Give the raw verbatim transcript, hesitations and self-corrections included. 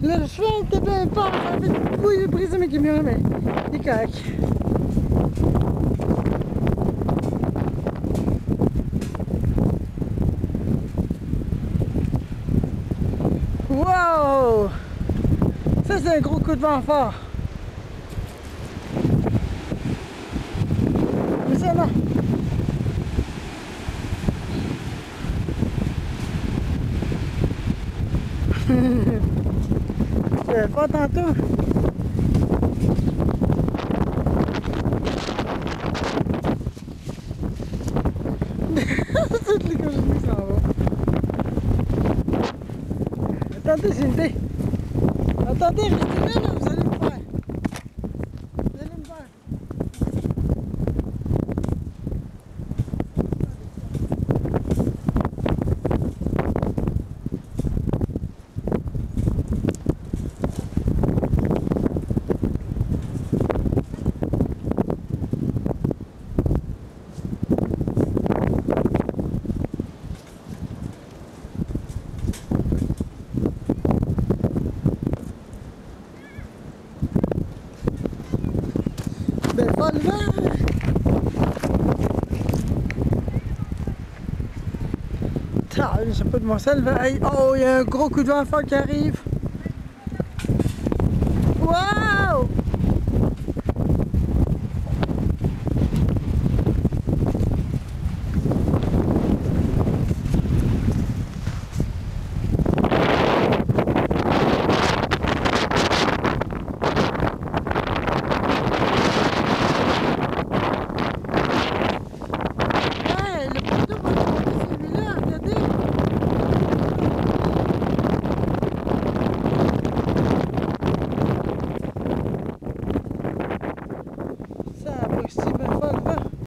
Le cheval était bien fort. Oui, j'ai brisé mes camions, mais il est correct. Wow! Ça, c'est un gros coup de vent fort. Mais ça, non. J'avais pas tantôt. Toutes les cochonneries s'en vont. Attendez, j'ai une idée. Attendez, restez là, là, vous allez me faire. Vous allez me faire. Ben, pas le vent! Ah, je sais pas de mon sel, le vent. Hey, oh, il y a un gros coup de vent fort qui arrive. Wow! Hey, le poteau va monter celui-là, regardez! Ça approxime.